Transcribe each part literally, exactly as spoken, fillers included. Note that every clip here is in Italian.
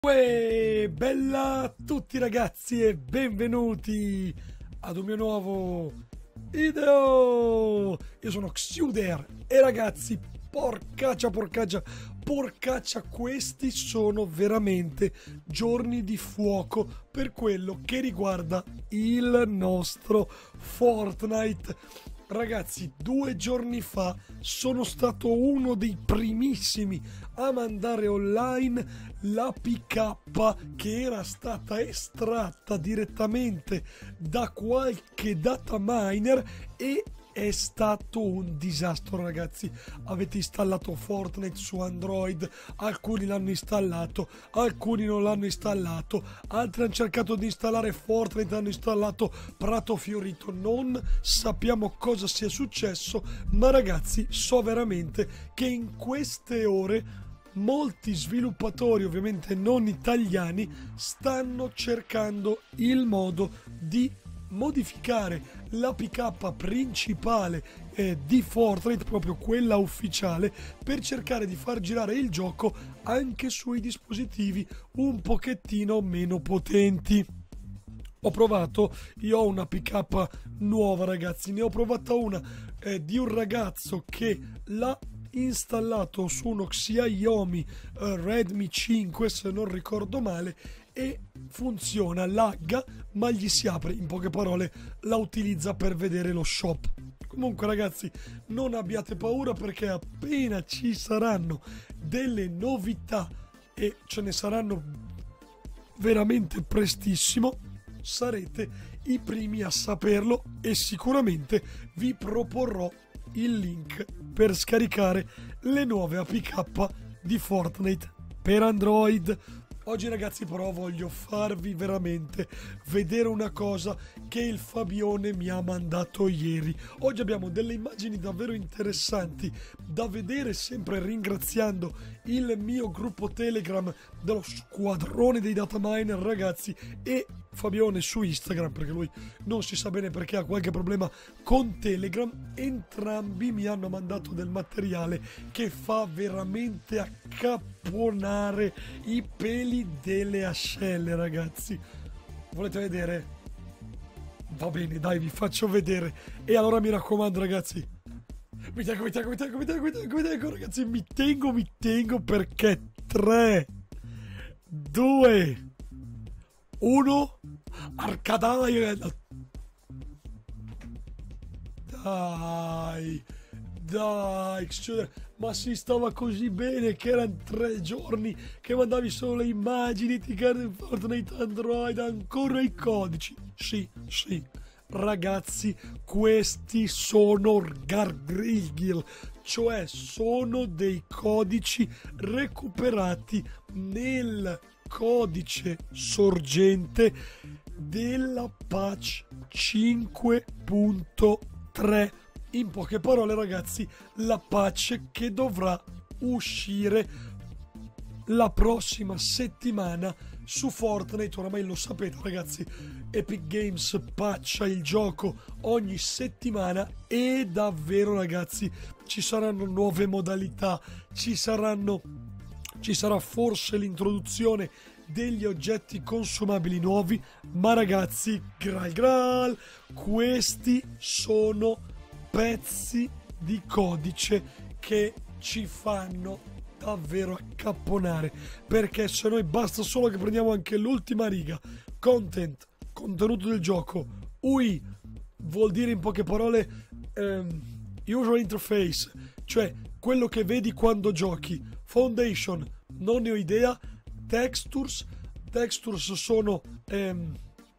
Uè, bella a tutti ragazzi e benvenuti ad un mio nuovo video. Io sono Xuder e ragazzi, porcaccia, porcaccia, porcaccia, questi sono veramente giorni di fuoco per quello che riguarda il nostro Fortnite. Ragazzi, due giorni fa sono stato uno dei primissimi a mandare online la P K che era stata estratta direttamente da qualche data miner e è stato un disastro, ragazzi. Avete installato Fortnite su Android, alcuni l'hanno installato, alcuni non l'hanno installato, altri hanno cercato di installare Fortnite, hanno installato Prato Fiorito. Non sappiamo cosa sia successo, ma ragazzi, so veramente che in queste ore molti sviluppatori, ovviamente non italiani, stanno cercando il modo di modificare la P K principale eh, di Fortnite, proprio quella ufficiale, per cercare di far girare il gioco anche sui dispositivi un pochettino meno potenti. Ho provato, io ho una P K nuova, ragazzi, ne ho provata una eh, di un ragazzo che l'ha installato su uno Xiaomi uh, Redmi cinque, se non ricordo male, e funziona, lagga, ma gli si apre. In poche parole, la utilizza per vedere lo shop. Comunque ragazzi, non abbiate paura, perché appena ci saranno delle novità, e ce ne saranno veramente prestissimo, sarete i primi a saperlo e sicuramente vi proporrò il link per scaricare le nuove A P K di Fortnite per Android. Oggi ragazzi però voglio farvi veramente vedere una cosa che il Fabione mi ha mandato ieri. Oggi abbiamo delle immagini davvero interessanti da vedere, sempre ringraziando il mio gruppo Telegram dello squadrone dei data miner, ragazzi, e Fabione su Instagram, perché lui non si sa bene perché ha qualche problema con Telegram. Entrambi mi hanno mandato del materiale che fa veramente accapponare i peli delle ascelle, ragazzi. Volete vedere? Va bene, dai, vi faccio vedere. E allora mi raccomando, ragazzi, mi tengo, mi tengo, mi tengo, mi tengo, mi tengo, mi tengo, ragazzi, mi tengo, mi tengo, perché tre, due, uno, arcadai. Dai, dai, ma si stava così bene che erano tre giorni che mandavi solo le immagini, ti carichi Fortnite Android, ancora i codici. Sì, sì, ragazzi, questi sono gargrill, cioè sono dei codici recuperati nel codice sorgente della patch cinque punto tre. In poche parole, ragazzi, la patch che dovrà uscire la prossima settimana su Fortnite. Oramai lo sapete, ragazzi, Epic Games patcha il gioco ogni settimana e davvero, ragazzi, ci saranno nuove modalità, ci saranno ci sarà forse l'introduzione degli oggetti consumabili nuovi, ma ragazzi, graal graal, questi sono pezzi di codice che ci fanno davvero accapponare, perché se noi basta solo che prendiamo anche l'ultima riga, content, contenuto del gioco, U I, vuol dire in poche parole um, user interface, cioè quello che vedi quando giochi, foundation, non ne ho idea, textures, textures sono ehm,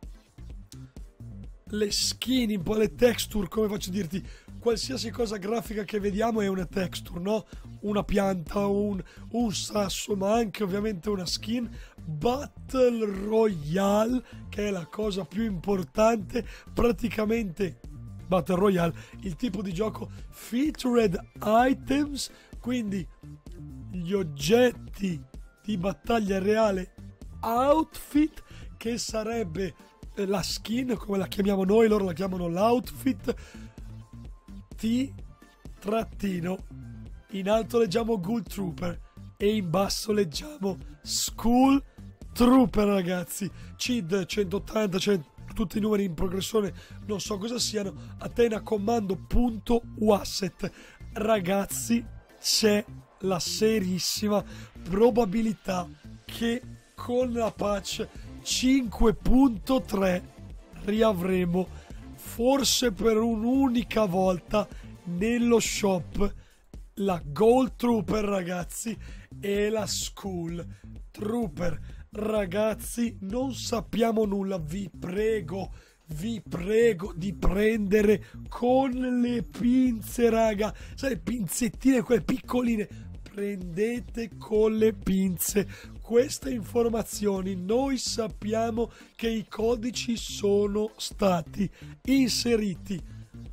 le skin, un po' le texture, come faccio a dirti, qualsiasi cosa grafica che vediamo è una texture, no? Una pianta, un, un sasso, ma anche ovviamente una skin. Battle Royale, che è la cosa più importante, praticamente Battle Royale, il tipo di gioco featured items, quindi gli oggetti di battaglia reale, outfit, che sarebbe la skin, come la chiamiamo noi, loro la chiamano l'outfit. T trattino, in alto leggiamo Ghoul Trooper e in basso leggiamo School Trooper ragazzi, C I D centottanta, cioè tutti i numeri in progressione, non so cosa siano, Athena Comando.wasset. Ragazzi, c'è la serissima probabilità che con la patch cinque punto tre riavremo, forse per un'unica volta nello shop, la Gold Trooper ragazzi e la School Trooper. Ragazzi, non sappiamo nulla, vi prego, vi prego di prendere con le pinze, raga, sai, pinzettine quelle piccoline, prendete con le pinze queste informazioni. Noi sappiamo che i codici sono stati inseriti,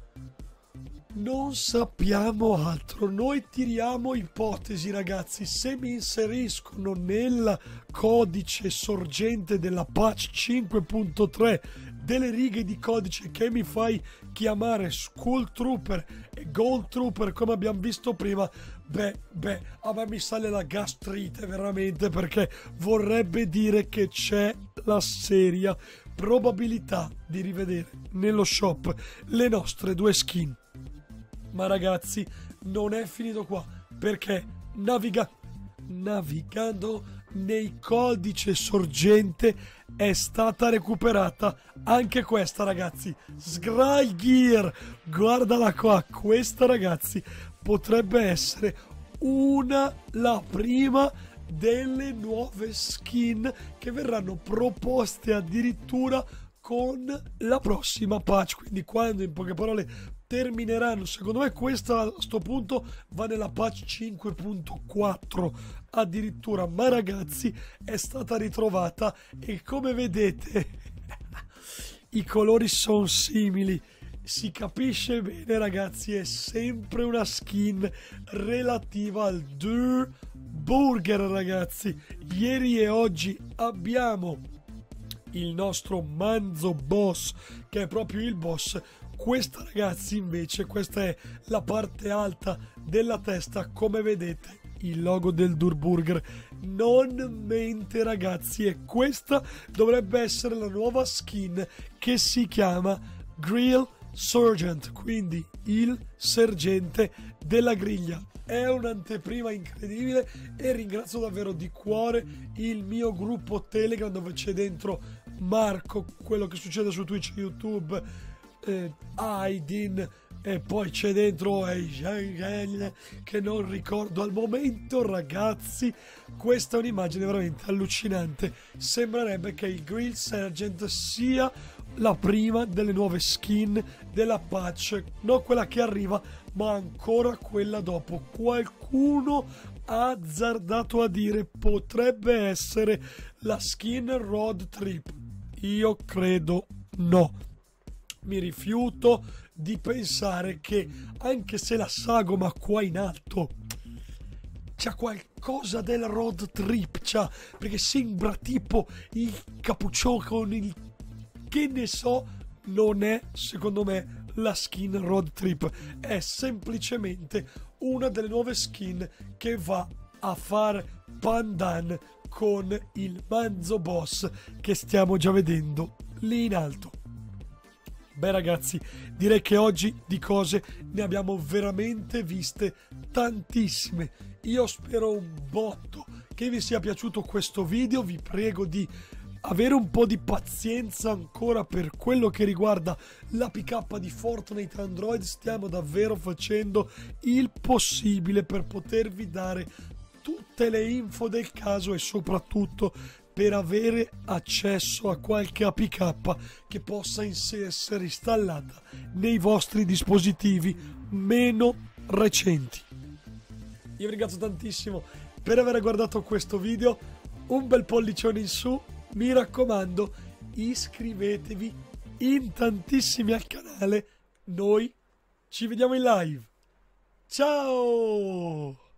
non sappiamo altro, noi tiriamo ipotesi ragazzi. Se mi inseriscono nel codice sorgente della patch cinque punto tre delle righe di codice che mi fai chiamare School Trooper e Gold Trooper come abbiamo visto prima, beh, beh, a me mi sale la gastrite veramente, perché vorrebbe dire che c'è la seria probabilità di rivedere nello shop le nostre due skin. Ma ragazzi, non è finito qua, perché naviga navigando nei codice sorgente è stata recuperata anche questa ragazzi, Scry Gear. Guardala qua, questa ragazzi potrebbe essere una, la prima delle nuove skin che verranno proposte addirittura con la prossima patch. Quindi quando, in poche parole, termineranno, secondo me questa a sto punto va nella patch cinque punto quattro addirittura, ma ragazzi è stata ritrovata e come vedete i colori sono simili, si capisce bene ragazzi, è sempre una skin relativa al Durburger ragazzi. Ieri e oggi abbiamo il nostro Manzo Boss, che è proprio il boss. Questa ragazzi invece, questa è la parte alta della testa, come vedete il logo del Durburger non mente ragazzi, e questa dovrebbe essere la nuova skin che si chiama Grill Sergeant, quindi il sergente della griglia. È un'anteprima incredibile e ringrazio davvero di cuore il mio gruppo Telegram, dove c'è dentro Marco, quello che succede su Twitch e YouTube, eh, Aidin, e poi c'è dentro eh, che non ricordo al momento. Ragazzi, questa è un'immagine veramente allucinante, sembrerebbe che il Grill Sergeant sia la prima delle nuove skin della patch, non quella che arriva ma ancora quella dopo. Qualcuno ha azzardato a dire potrebbe essere la skin Road Trip, io credo no, mi rifiuto di pensare che, anche se la sagoma qua in alto c'ha qualcosa del Road Trip, c'ha, perché sembra tipo il cappuccione con il, che ne so, non è secondo me la skin Road Trip, è semplicemente una delle nuove skin che va a far pandan con il Manzo Boss che stiamo già vedendo lì in alto. Beh ragazzi, direi che oggi di cose ne abbiamo veramente viste tantissime. Io spero un botto che vi sia piaciuto questo video, vi prego di avere un po' di pazienza ancora per quello che riguarda la pick up di Fortnite Android. Stiamo davvero facendo il possibile per potervi dare tutte le info del caso e soprattutto per avere accesso a qualche A P K che possa essere installata nei vostri dispositivi meno recenti. Io vi ringrazio tantissimo per aver guardato questo video, un bel pollicione in su, mi raccomando iscrivetevi in tantissimi al canale, noi ci vediamo in live, ciao!